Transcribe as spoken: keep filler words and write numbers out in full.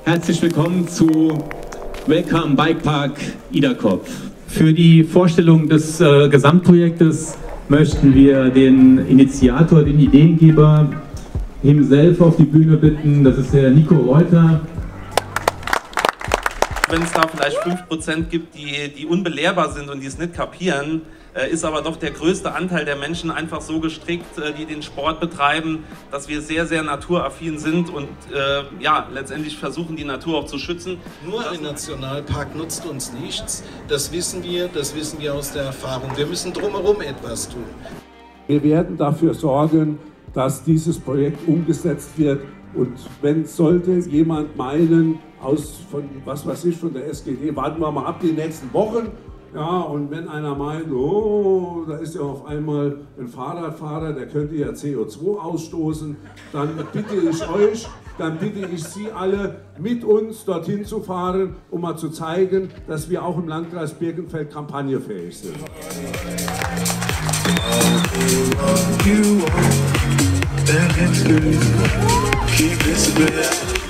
Herzlich willkommen zu Welcome Bikepark Idakop. Für die Vorstellung des äh, Gesamtprojektes möchten wir den Initiator, den Ideengeber himself auf die Bühne bitten. Das ist der Nico Reuter. Wenn es da vielleicht fünf Prozent gibt, die, die unbelehrbar sind und die es nicht kapieren, äh, ist aber doch der größte Anteil der Menschen einfach so gestrickt, äh, die den Sport betreiben, dass wir sehr, sehr naturaffin sind und äh, ja, letztendlich versuchen, die Natur auch zu schützen. Nur ein Nationalpark nutzt uns nichts, das wissen wir, das wissen wir aus der Erfahrung. Wir müssen drumherum etwas tun. Wir werden dafür sorgen, dass dieses Projekt umgesetzt wird. Und wenn sollte jemand meinen, aus von was weiß ich, von der S G D, warten wir mal ab die nächsten Wochen. Ja, und wenn einer meint, oh, da ist ja auf einmal ein Fahrradfahrer, der könnte ja C O zwei ausstoßen, dann bitte ich euch, dann bitte ich Sie alle, mit uns dorthin zu fahren, um mal zu zeigen, dass wir auch im Landkreis Birkenfeld kampagnefähig sind. You are, keep this